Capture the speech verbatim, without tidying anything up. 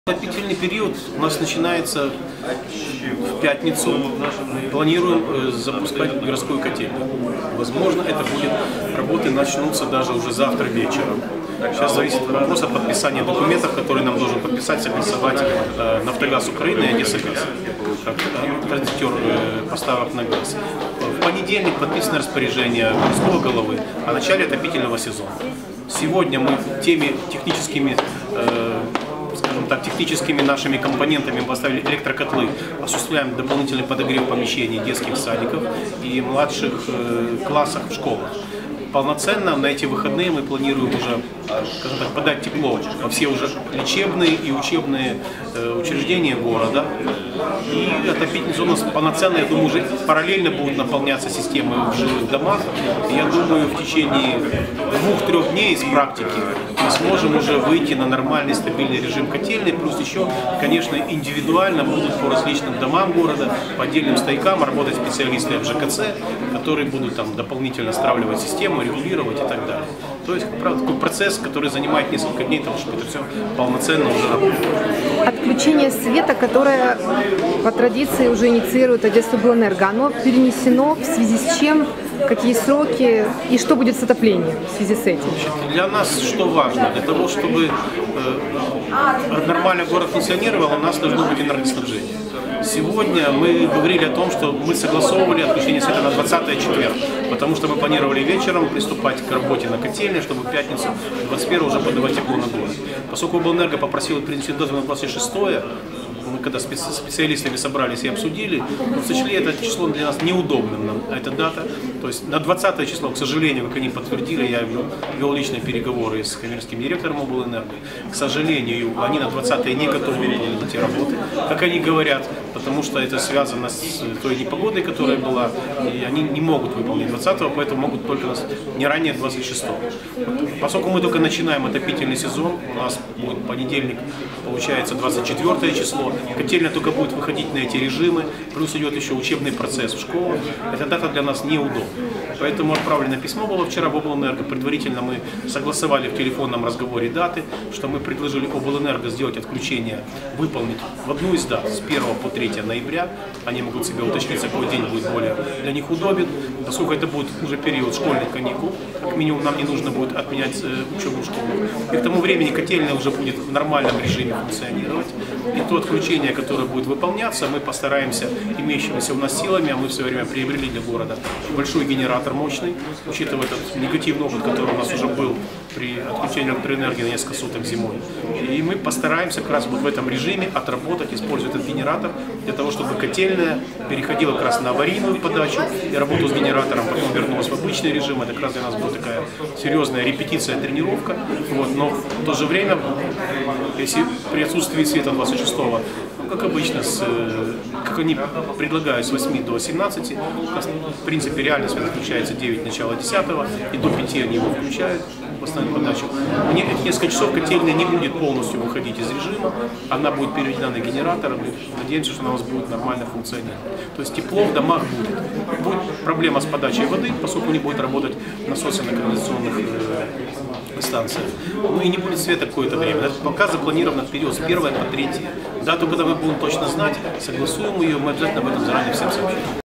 Отопительный период у нас начинается в пятницу. Мы планируем запускать городскую котельную. Возможно, это будет работы начнутся даже уже завтра вечером. Сейчас зависит от вопроса подписания документов, которые нам должен подписать, согласовать э, Нафтогаз Украины и Одесса Газ, как э, транзитер э, поставок на газ. В понедельник подписано распоряжение городского головы о начале отопительного сезона. Сегодня мы теми техническими э, скажем так, техническими нашими компонентами поставили электрокотлы, осуществляем дополнительный подогрев помещений детских садиков и младших э, классах в школах. Полноценно на эти выходные мы планируем уже, скажем так, подать тепло во все уже лечебные и учебные э, учреждения города. И отопительный сезон у нас полноценно, я думаю, уже параллельно будут наполняться системы в жилых домах. И я думаю, в течение двух-трех дней из практики мы сможем уже выйти на нормальный стабильный режим котельной. Плюс еще, конечно, индивидуально будут по различным домам города, по отдельным стоякам работать специалисты эф жэ ка цэ, которые будут там дополнительно стравливать систему, регулировать и так далее. То есть, правда, такой процесс, который занимает несколько дней, потому что это все полноценно уже работает. Отключение света, которое по традиции уже инициирует Одессаоблэнерго, оно перенесено в связи с чем? Какие сроки и что будет с отоплением в связи с этим? Для нас что важно? Для того, чтобы э, нормально город функционировал, у нас должно быть энергоснабжение. Сегодня мы говорили о том, что мы согласовывали отключение света на двадцатое четверг, потому что мы планировали вечером приступать к работе на котельной, чтобы в пятницу двадцать первого уже подавать тепло на город. Поскольку Облэнерго попросил принести дозвол на двадцать шестое, мы когда с специалистами собрались и обсудили, мы сочли это число для нас неудобным, нам, эта дата. То есть на двадцатое число, к сожалению, как они подтвердили, я вел, вел личные переговоры с коммерческим директором Облэнерго. К сожалению, они на двадцатое не готовы выполнить эти работы, как они говорят, потому что это связано с той непогодой, которая была, и они не могут выполнить двадцатого, поэтому могут только не ранее двадцать шестого. Поскольку мы только начинаем отопительный сезон, у нас будет понедельник, получается двадцать четвёртое число, котельная только будет выходить на эти режимы, плюс идет еще учебный процесс в школах. Эта дата для нас неудобна. Поэтому отправлено письмо было вчера в Облэнерго. Предварительно мы согласовали в телефонном разговоре даты, что мы предложили Облэнерго сделать отключение, выполнить в одну из дат с первого по третье ноября. Они могут себе уточнить, какой день будет более для них удобен. Поскольку это будет уже период школьных каникул, как минимум нам не нужно будет отменять учебу в школах. И к тому времени котельная уже будет в нормальном режиме функционировать. И то отключение, которое будет выполняться, мы постараемся имеющимися у нас силами, а мы в свое время приобрели для города большой генератор мощный, учитывая этот негативный опыт, который у нас уже был при отключении электроэнергии на несколько суток зимой. И мы постараемся как раз вот в этом режиме отработать, используя этот генератор, для того, чтобы котельная переходила как раз на аварийную подачу и работу с генератором, потом вернулась в обычный режим. Это как раз для нас будет такая серьезная репетиция, тренировка. Вот. Но в то же время, если при отсутствии света двадцать шестого, как обычно, с, как они предлагают, с восьми до семнадцати, в принципе реально свет включается девять начала десятого, и до пяти они его включают в основную подачу. Мне эти несколько часов котельная не будет полностью выходить из режима, она будет переведена на генератор, мы надеемся, что она у нас будет нормально функционировать. То есть тепло в домах будет. Будет проблема с подачей воды, поскольку не будет работать насосы на канализационных э, станциях. Ну и не будет света какое-то время. Это пока запланировано период с первого по третье. Дату, когда мы будем точно знать, согласуем ее, мы обязательно об этом заранее всем сообщим.